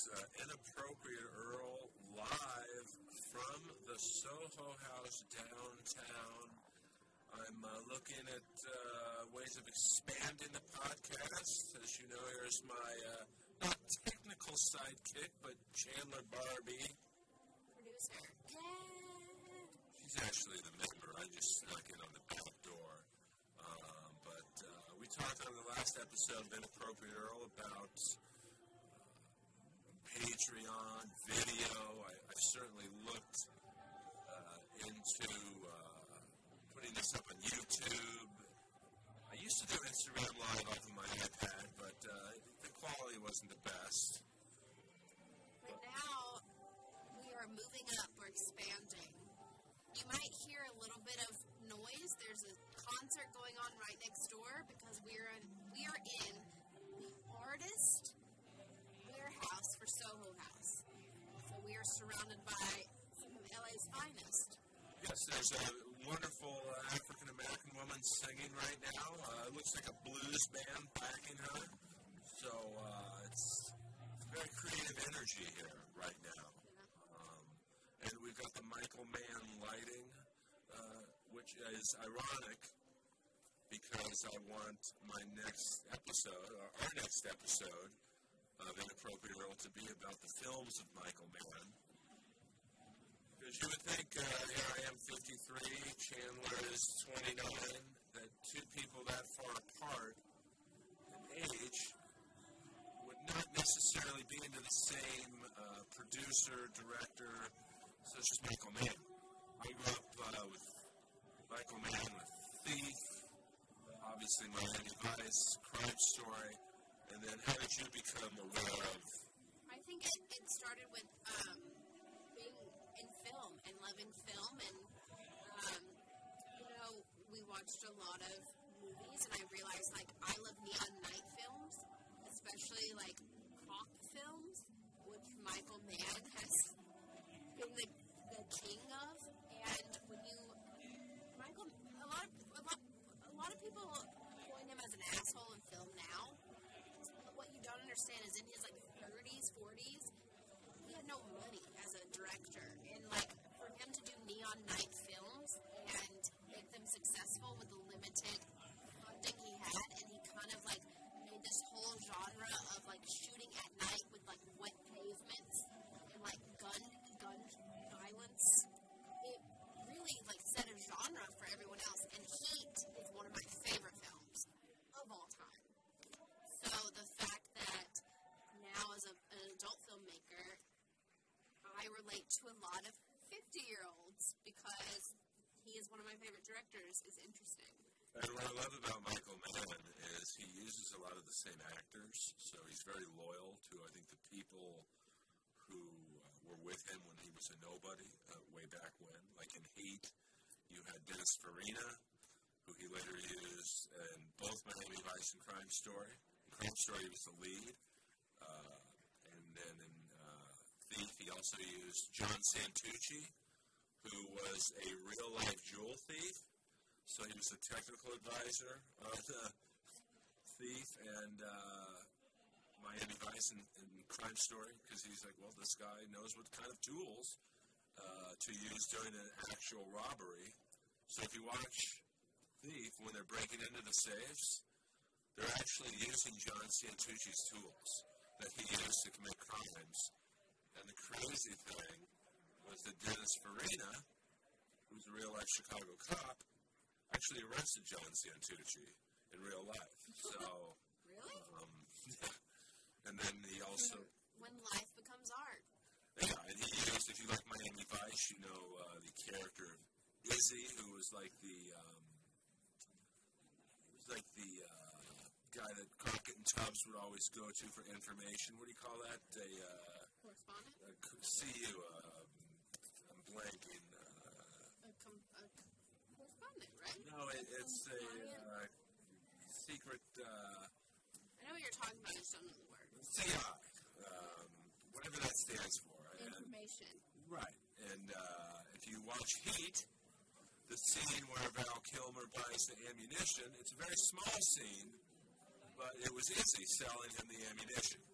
Inappropriate Earl live from the Soho House downtown. I'm looking at ways of expanding the podcast. As you know, here's my not technical sidekick, but Chandler Barbee. Producer. She's actually the member. I just snuck in on the back door. But we talked on the last episode of Inappropriate Earl about Patreon, video. I certainly looked into putting this up on YouTube. I used to do Instagram Live off of my iPad, but the quality wasn't the best. But now we are moving up. We're expanding. You might hear a little bit of noise. There's a concert going on right next door because we are in the artist warehouse for Soho House. So we are surrounded by some of LA's finest. Yes, there's a wonderful African-American woman singing right now. It looks like a blues band backing her. So it's very creative energy here right now. And we've got the Michael Mann lighting, which is ironic because I want my next episode, or our next episode, of Inappropriate Earl to be about the films of Michael Mann. Because you would think, here I am 53, Chandler is 29, that two people that far apart in age would not necessarily be into the same producer, director, such as Michael Mann. I grew up with Michael Mann, with Thief, obviously Miami Vice, Crime Story. And then how did you become aware of? I think it started with being in film and loving film. And, we watched a lot of movies. And I realized, I love neon night films, especially, cop films, which Michael Mann has been the king of. And when Michael, a lot of people point him as an asshole in film now. What you don't understand is in his 30s, 40s, he had no money as a director. And for him to do neon night films and make them successful with the limited funding he had, and he kind of made this whole genre of shooting at night with wet pavements and gun violence. It really set a genre for everyone else. And Heat is one of my favorite films of all time. So the fact that now as an adult filmmaker, I relate to a lot of 50-year-olds because he is one of my favorite directors is interesting. And what I love about Michael Mann is he uses a lot of the same actors, so he's very loyal to, I think, the people who were with him when he was a nobody way back when. Like in Heat, you had Dennis Farina, who he later used in both Miami Vice and Crime Story. In Crime Story, he was the lead. And then in Thief, he also used John Santucci, who was a real-life jewel thief. So he was a technical advisor of the Thief and Miami Vice and Crime Story, because he's like, well, this guy knows what kind of tools to use during an actual robbery. So if you watch Thief, when they're breaking into the safes, they're actually using John Santucci's tools that he used to commit crimes. And the crazy thing was that Dennis Farina, who's a real-life Chicago cop, actually arrested John Santucci in real life. So, really? Yeah. And then he also... When life becomes art. Yeah, and he used, if you like Miami Vice, you know the character of Izzy, who was like the guy that Crockett and Tubbs would always go to for information. What do you call that? Correspondent? I'm blanking. A correspondent, right? No, it's a secret... I know what you're talking about. I just don't know the word. CI. Whatever that stands for. Information. Right. And if you watch Heat, the scene where Val Kilmer buys the ammunition, it's a very small scene, but it was Izzy selling him the ammunition.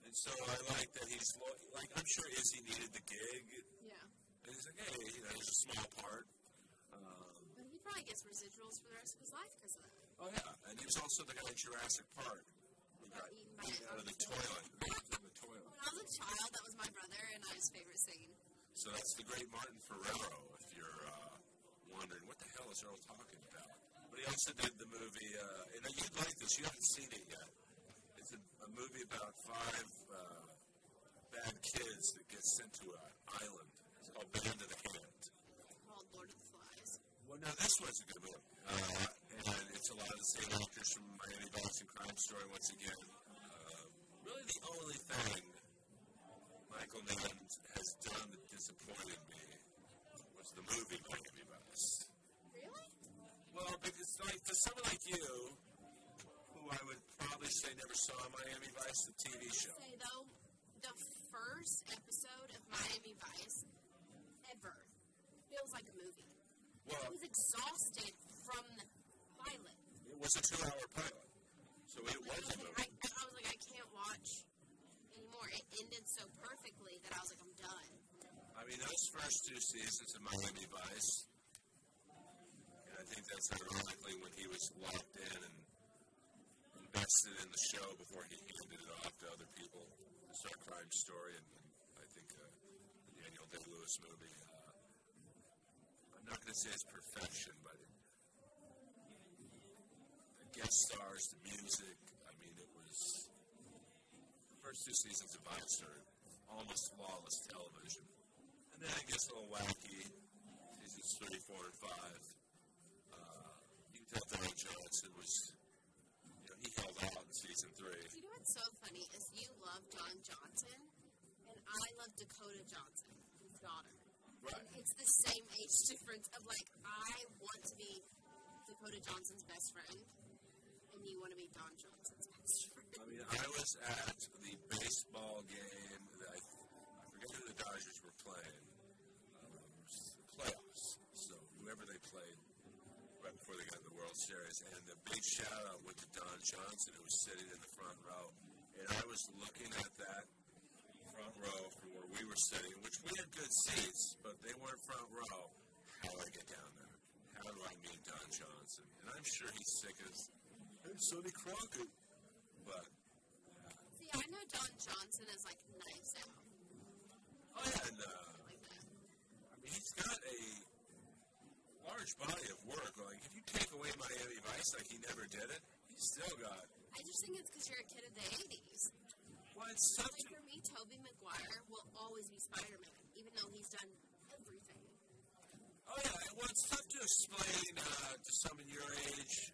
And so I like that he's, like, I'm sure Izzy needed the gig. Yeah. And he's like, hey, you know, he's a small part. But he probably gets residuals for the rest of his life because of that. Oh, yeah. And he was also the guy in Jurassic Park who got eaten out of the toilet. When I was a child, that was my brother and I's favorite scene. So that's the great Martin Ferrero, if you're wondering, what the hell is Earl talking about? But he also did the movie, and you'd like this, you haven't seen it yet. It's a movie about 5 bad kids that get sent to an island. It's called Band of the Hand. Called Lord of the Flies. Well, no, this one's a good movie. And it's a lot of the same actors from Miami Vice and Crime Story once again. Really the only thing Michael Mann has done that disappointed me was the movie Miami Vice. Really? Well, because like for someone like you, who I would probably say never saw Miami Vice, the TV show. Say though, the first episode of Miami Vice ever feels like a movie. Well, I was exhausted from the pilot. It was a 2-hour pilot, so it was a movie. I was like, I can't watch anymore. It ended so perfectly that I was like, I'm done. I mean, those first 2 seasons of Miami Vice, and I think that's ironically when he was locked in and invested in the show before he handed it off to other people. To start Crime Story and I think the Daniel Day-Lewis movie. I'm not going to say it's perfection, but the guest stars, the music, I mean, it was the first 2 seasons of Vice are almost flawless television. And then it gets a little wacky, seasons 3, 4, and 5. You can tell Don Johnson was, you know, he held out in season 3. You know what's so funny is you love Don Johnson, and I love Dakota Johnson, his daughter. Right. And it's the same age difference of like, I want to be Dakota Johnson's best friend, and you want to be Don Johnson's best friend. I mean, I was at the baseball game that I forget who the Dodgers were playing. It was the playoffs. So whoever they played right before they got in the World Series. And the big shout out went to Don Johnson, who was sitting in the front row. And I was looking at that front row from where we were sitting, which we had good seats, but they weren't front row. How do I get down there? How do I meet Don Johnson? And I'm sure he's sick as, I'm Sonny Crockett. But, see, I know Don Johnson is like Knives Out. Oh, yeah, and, Like that. I mean, he's got a large body of work. Like, if you take away Miami Vice like he never did it, he's still got. I just think it's because you're a kid of the 80s. Well, it's tough Like to. for me, Tobey Maguire will always be Spider-Man, even though he's done everything. Oh, yeah, well, it's tough to explain to someone your age.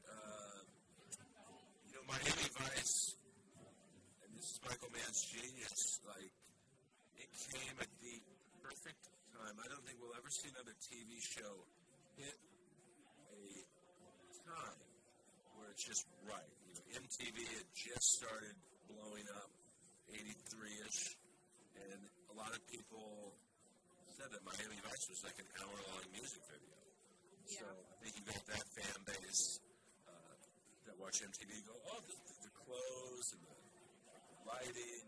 You know, Miami Vice, and this is Michael Mann's genius, like, it came at the perfect time. I don't think we'll ever see another TV show hit a time where it's just right. You know, MTV had just started blowing up, 83-ish, and a lot of people said that Miami Vice was like an hour-long music video. Yeah. So I think you got that fan base that watch MTV go, oh, the clothes and the lighting.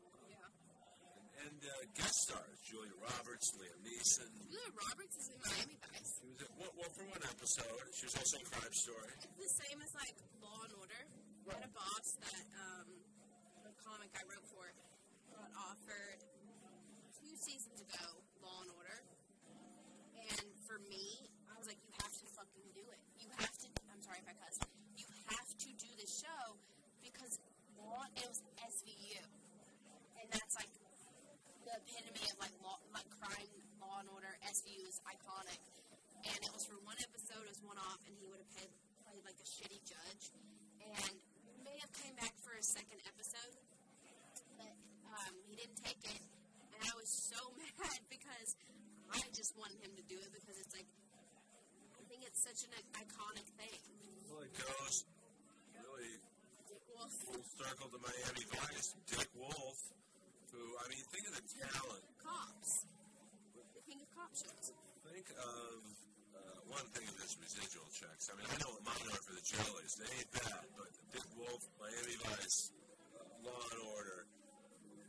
Yeah. And guest stars, Julia Roberts, Liam Neeson. Julia Roberts is in Miami Vice. She was at, well, for one episode. She was also in Crime Story. It's the same as like Law and Order. I had a boss that the comic I wrote for got offered 2 seasons ago Law and Order, and for me, I was like, you have to fucking do it. You have to. I'm sorry if I cuss. You have to do this show because it was SVU, and that's like the epitome of like law, like crime, Law and Order. SVU is iconic, and it was for one episode. It was one off, and he would have played like a shitty judge, and may have came back for a second episode, but he didn't take it, and I was so mad because I just wanted him to do it because it's like, I think it's such an iconic thing. Well, it goes really full circle to Miami Vice. Dick Wolf, who, I mean, think of the talent. Cops. The king of cop shows. Think of one thing of his residual checks. I mean, I know what mine are for the Jellies. They ain't bad, but Dick Wolf, Miami Vice, Law and Order,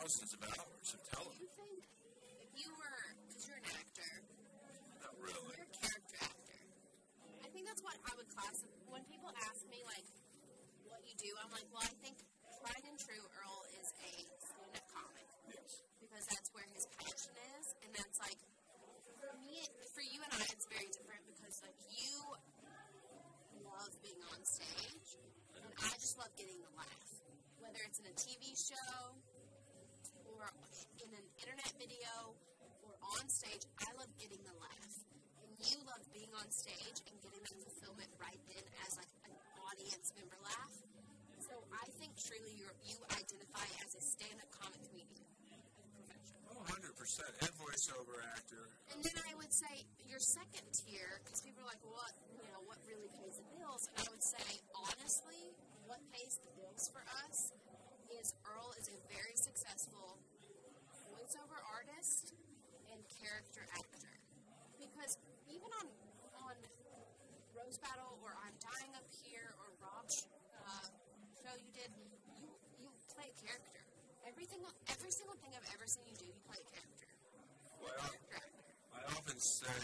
thousands of hours of television. Do you think if you were, because you're an actor, Not really. you're a character actor. I think that's what I would class. When people ask me, like, what you do, I'm like, well, I think tried and true Earl is a stand-up comic. Yes. Because that's where his passion is. And that's like, for me, for you and I, it's very different because, like, you love being on stage. And I just love getting the laugh. Whether it's in a TV show or in an internet video or on stage, I love getting the laugh. And you love being on stage and getting that fulfillment right then as, like, an audience member laugh. So I think truly you identify as a stand-up comic comedian as a profession. Oh, 100%. And voiceover actor. And then I would say your second tier, because people are like, well, what really pays the bills? And I would say, honestly, what pays the bills for us is Earl is a very successful voiceover artist and character actor. Because even on Rose Battle or I'm Dying Up Here or Rob's show you did, you play a character. Every single thing I've ever seen you do, you play a character. Well, I often say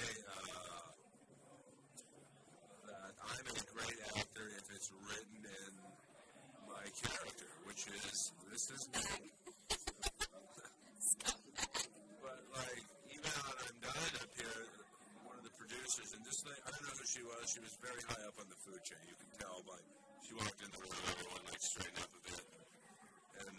that I'm a great actor if it's written in my character, which is, this is Scumbag. Scumbag. But, like, even on I'm Dying Up Here, one of the producers, and this thing, I don't know who she was very high up on the food chain, you can tell, but she walked in the room, everyone, like, straightened up a bit, and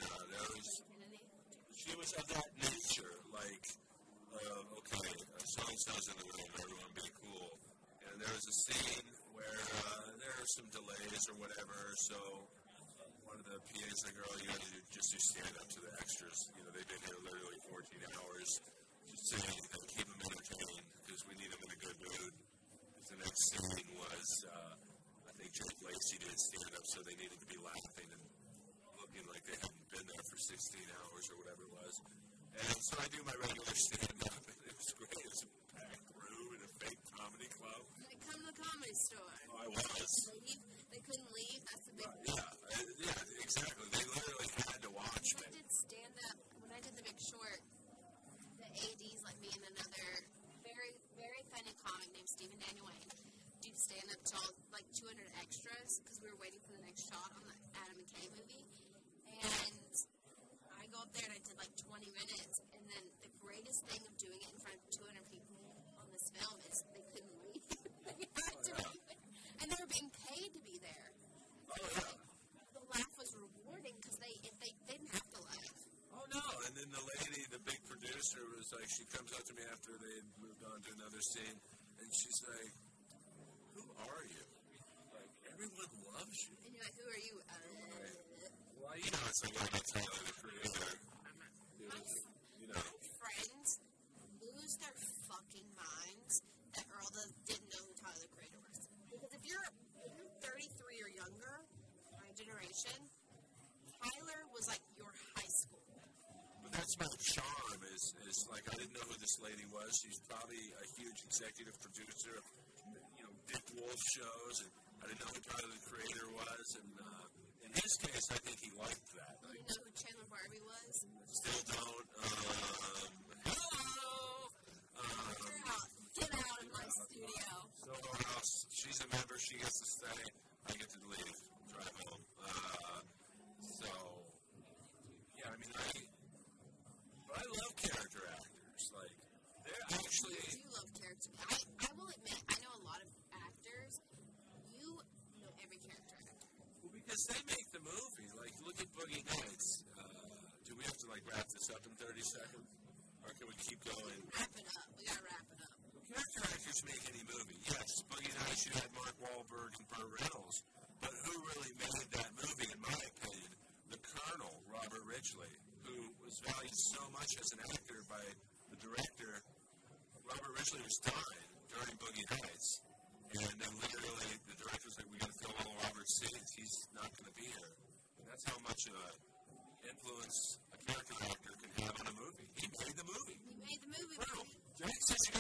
she was of that nature, like, okay, so-and-so's in the room, everyone be cool, and there was a scene where there are some delays or whatever, so one of the PAs like, Earl, you got to just do stand-up to the extras. You know, they've been here literally 14 hours. Just say anything, keep them entertained, because we need them in a good mood. Because the next scene was, I think Jake Lacey did stand-up, so they needed to be laughing and looking like they hadn't been there for 16 hours or whatever it was. And so I do my regular stand-up, and it was great. It was a packed room in a fake comedy club. They come to the comedy store. Oh, I was. They couldn't leave. That's the big Yeah, exactly. They literally had to watch me. I did stand-up, when I did The Big Short, the ADs let me and another very, very funny comic named Stephen Daniel Wayne do stand-up to all, like, 200 extras, because we were waiting for the next shot on the Adam McKay movie. And I go up there and I did, like, 20 minutes, and then the greatest thing of doing it in front of 200 people on this film is they couldn't leave. They had to be there. And they were being paid to be there. Oh, yeah. The laugh was rewarding because they didn't have to laugh. Oh, no. And then the lady, the big producer, was like, she comes up to me after they had moved on to another scene, and she's like, who are you? Like, everyone loves you. And you're like, who are you? Well, you know, it's like, I'm not Tyler, the creator. My friends lose their fucking minds that Earl didn't know who Tyler, the Creator was. Because if you're 33 or younger, my generation, Tyler was like your high school. But that's my charm, is like, I didn't know who this lady was. She's probably a huge executive producer of, Dick Wolf shows, and I didn't know who Tyler, the Creator was, and in his case, I think he liked that. You know who Chandler Barbee was? Still don't. Hello! Get out of my studio. So she's a member. She gets to stay. I get to leave. Drive home. Yeah, I mean, I love character actors. Like, they're actually. You love character. I will admit, I know a lot of actors. You know every character actor. Well, because they make the movie. Like, look at Boogie Nights. Do we have to, like, wrap this up in 30 seconds? Or can we keep going? Wrap it up. We gotta wrap it up. Character actors make any movie. Yes, Boogie Nights, you had Mark Wahlberg and Burt Reynolds. But who really made that movie, in my opinion? The Colonel, Robert Ridgely, who was valued so much as an actor by the director. Robert Ridgely was dying during Boogie Nights. And then literally the director was like, we got to fill all Robert's scenes. He's not going to be here. And that's how much of an influence a character actor can have on a movie. He made the movie. He made the movie. Jack says you